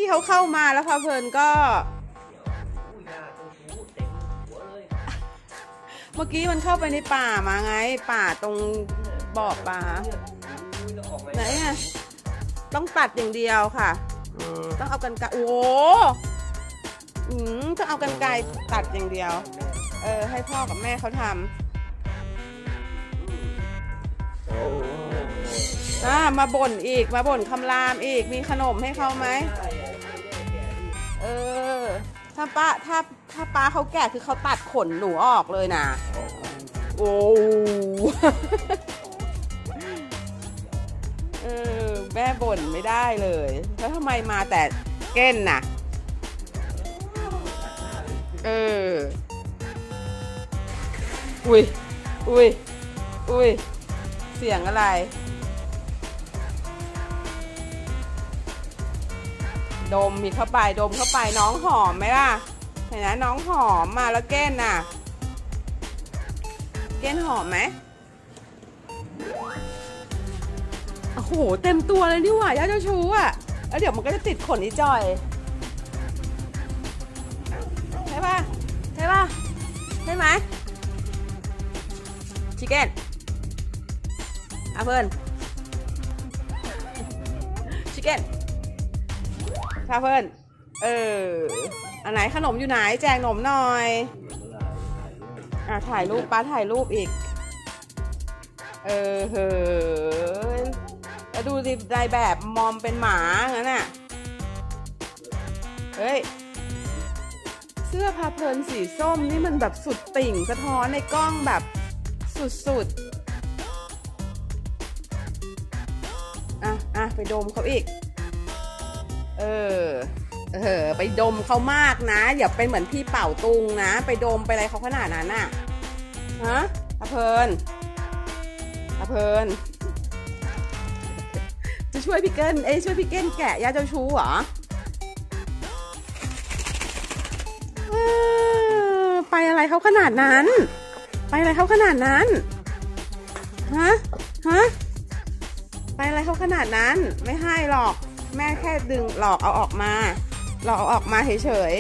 พี่เขาเข้ามาแล้วพาเพลินก็เมื่อกี้มันเข้าไปในป่ามาไงป่าตรงบ่อปลาไหนอะต้องตัดอย่างเดียวค่ะต้องเอากรรไกรโอ้ต้องเอากรรไกรตัดอย่างเดียวให้พ่อกับแม่เขาทำมาบ่นอีกมาบ่นคำรามอีกมีขนมให้เขาไหมถ้าป้าเขาแก่คือเขาตัดขนหนูออกเลยนะโอ้แม่บ่นไม่ได้เลยแล้วทำไมมาแต่เก้นน่ะอุ้ยเสียงอะไรดมมีเข้าไปดมเข้าไปน้องหอมไหมล่ะเห็นไหมน้องหอมมาแล้วเก้นน่ะเก้นหอมไหมโอ้โหเต็มตัวเลยนี่หว่าย่าเจ้าชู้อ่ะแล้วเดี๋ยวมันก็จะติดขนอีจอยใช่ป่ะใช่ไหมชิคเก้นเพื่อนชิคเก้นเพื่อนอันไหนขนมอยู่ไหนแจกขนมหน่อยถ่ายรูปป้าถ่ายรูปอีกแล้วดูดิในแบบมอมเป็นหมางั้นน่ะเฮ้ยเสื้อพาเพลินสีส้มนี่มันแบบสุดติ่งสะท้อนในกล้องแบบสุดไปดมเขาอีกไปดมเขามากนะอย่าเป็นเหมือนพี่เป่าตุงนะไปดมไปอะไรเขาขนาดนั้นน่ะฮะพาเพลินจะช่วยพี่เกิ้ลช่วยพี่เกิ้ลแกะยาเจ้าชู้เหรอไปอะไรเขาขนาดนั้นฮะไปอะไรเขาขนาดนั้นไม่ให้หรอกแม่แค่ดึงหลอกเอาออกมาเฉย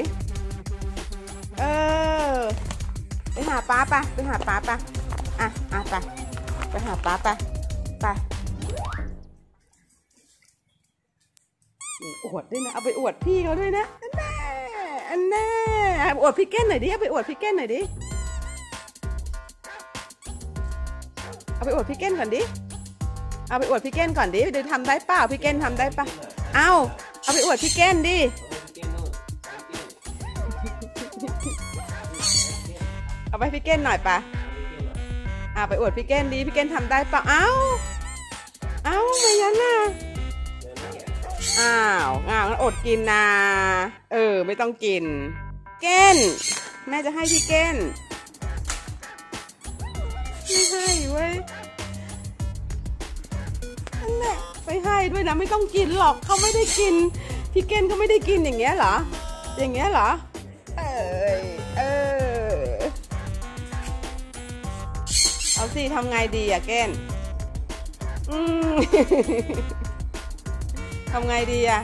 ไปหาป้าปะไปหาป้าปะไปหาป้าปะไปอวดด้วยนะเอาไปอวดพี่เขาด้วยนะอันแน่อวดพี่เก้นหน่อยดิเอาไปอวดพี่เก้นหน่อยดิเอาไปอวดพี่เก้นก่อนดิเอาไปอวดพี่เก้นก่อนดิเดี๋ยวทำได้เปล่าพี่เก้นทำได้ปะเอาไปอวดพี่เก้นดิเอาไปพี่เก้นหน่อยปะไปอวดพี่เก้นดิพี่เก้นทำได้ปะเอาไม่งั้นน่ะอดกินนะไม่ต้องกินเก้นแม่จะให้พี่เก้นไม่ให้เว้ยนั่นแหละไปให้ด้วยนะไม่ต้องกินหรอกเขาไม่ได้กินพี่เก้นเขาไม่ได้กินอย่างเงี้ยเหรอเอาสิทำไงดีอะเก้นทำไงดีอะ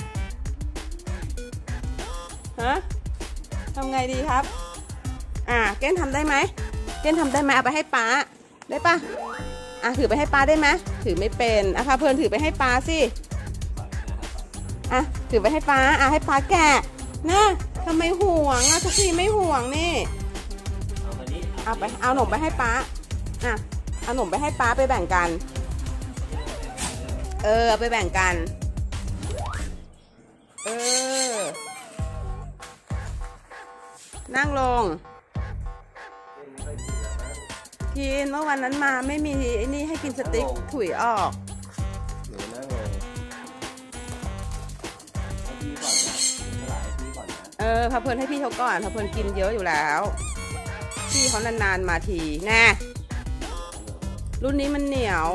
ทำไงดีครับเก้นทำได้ไหมเอาไปให้ป้าได้ปะถือไปให้ป้าได้ไหมถือไม่เป็นพาเพลินถือไปให้ป้าสิถือไปให้ป้าให้ป้าแกะนะทำไมห่วงทุกทีไม่ห่วงนี่เอาขนมไปให้ป้าเอาขนมไปให้ป้าไปแบ่งกันไปแบ่งกันนั่งลงกินเมื่อวันนั้นมาไม่มีไอ้นี่ให้กินสติ๊กถุยออกพาเพลินให้พี่เขาก่อนพาเพลินกินเยอะอยู่แล้วพี่เขานานๆมาทีแน่รุ่นนี้มันเหนียว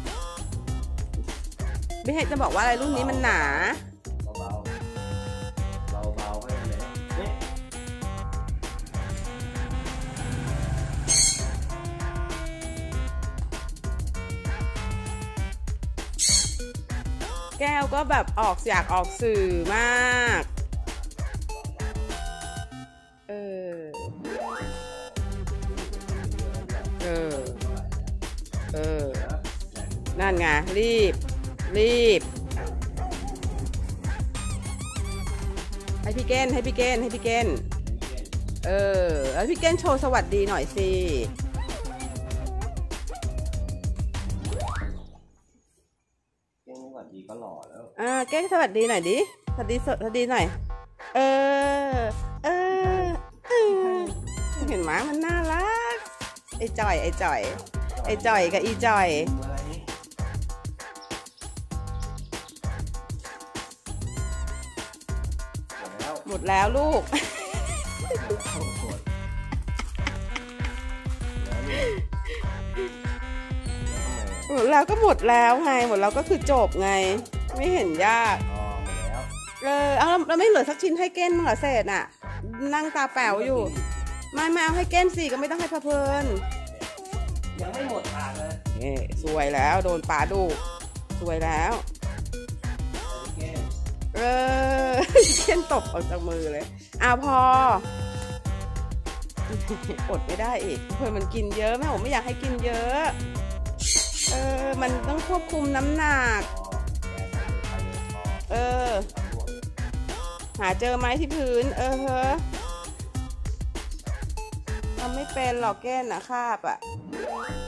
ไม่ให้จะบอกว่าอะไรรุ่นนี้มันหนาแก้วก็แบบอยากออกสื่อมากนั่นไงรีบให้พี่เก้นแล้วพี่เก้นโชว์สวัสดีหน่อยสิเก้งสวัสดีก็หล่อแล้วเก้นสวัสดีหน่อยดิสวัสดีหน่อยเห็นไหมมันน่ารักไอ้จ่อยกับอีจ่อยหมดแล้วลูกหมดแล้วก็หมดแล้วไงหมดแล้วก็คือจบไงไม่เห็นยากเอาเราไม่เหลือสักชิ้นให้เก้นมั้งเหรอเศษน่ะนั่งตาแป๋วอยู่ไม่เอาให้เก้นสิก็ไม่ต้องให้เพลินยังไม่หมดทางเลยสวยแล้วโดนปลาดุสวยแล้วเก้นตบออกจากมือเลยพออดไม่ได้อีกเพื่อนมันกินเยอะแม่ผมไม่อยากให้กินเยอะมันต้องควบคุมน้ำหนักหาเจอไหมที่พื้นทำไม่เป็นหรอกแก้นนะคาบ